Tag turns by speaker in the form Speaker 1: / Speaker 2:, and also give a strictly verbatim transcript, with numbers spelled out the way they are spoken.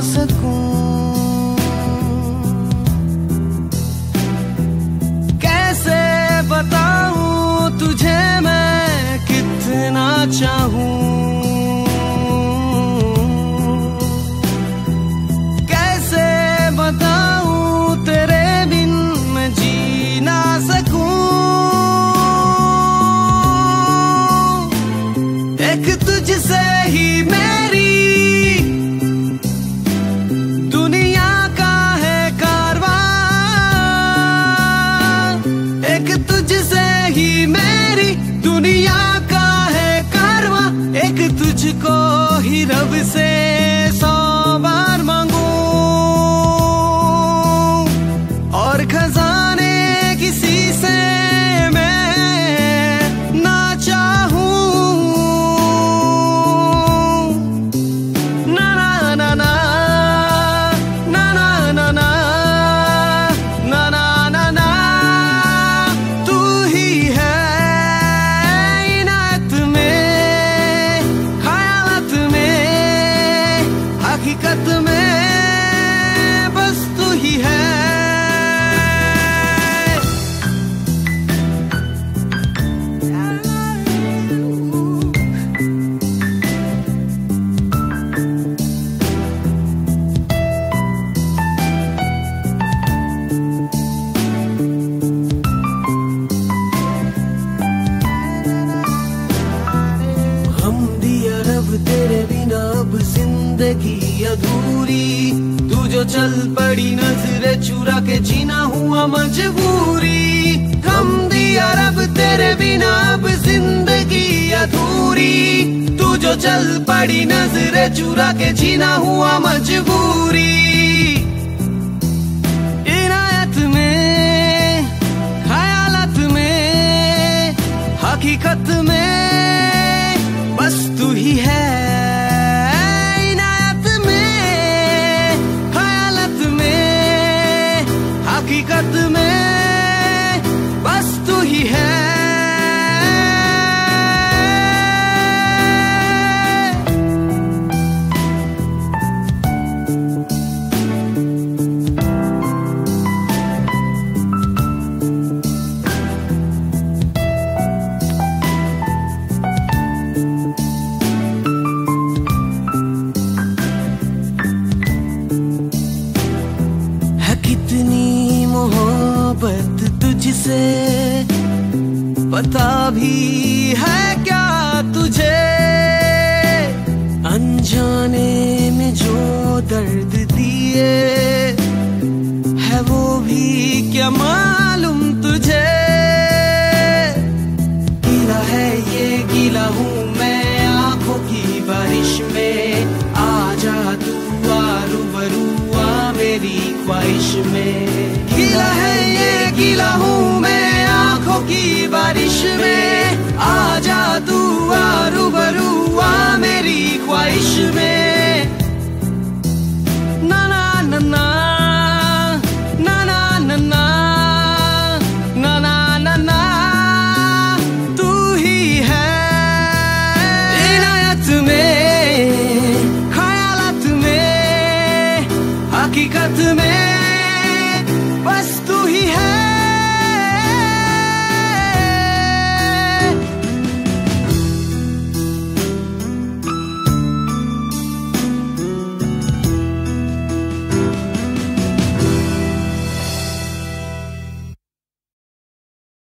Speaker 1: सकूं। कैसे बताऊं तुझे मैं कितना चाहूं, कैसे बताऊं तेरे बिन मैं जी ना सकूं। एक तुझसे ही मेरी दुनिया का है कारवां, एक तुझसे ही मेरी दुनिया का है कारवां, एक तुझको ही रब से सौ बार मांगू और खजाने किसी से मैं ना चाहूं। ना ना ना ना ना ना ना ना ना ना ना ना तू ही है इनायत में, ख्यालात में, हकीकत में, बस तू ही है। हम दिया रब तेरे बिना अब जिंदगी अधूरी, तू जो चल पड़ी नजरे चुरा के जीना हुआ मजबूरी। हम दिया रब तेरे बिना अब जिंदगी अधूरी, तू जो चल पड़ी नजरे चुरा के जीना हुआ मजबूरी। इनायत में, ख्यालात में, हकीकत में, बस तू ही है। इनायत में, ख्यालात में, हकीकत में, बस तू ही है। है कितनी मोहब्बत तुझसे पता भी है क्या तुझे, अनजाने में जो दर्द दिए है वो भी क्या मालूम तुझे। गीला है ये गीला हूँ मैं आंखों की बारिश में, आजा तू आ रूबरू आ मेरी ख्वाहिश में। गीला है ये गीला हूँ मैं आंखों की बारिश में, आजा तू आ रूबरू आ मेरी ख्वाहिश में। ना ना ना ना ना ना ना ना ना ना ना तू ही है। इनायत में, ख्यालात में, हकीकत में, बस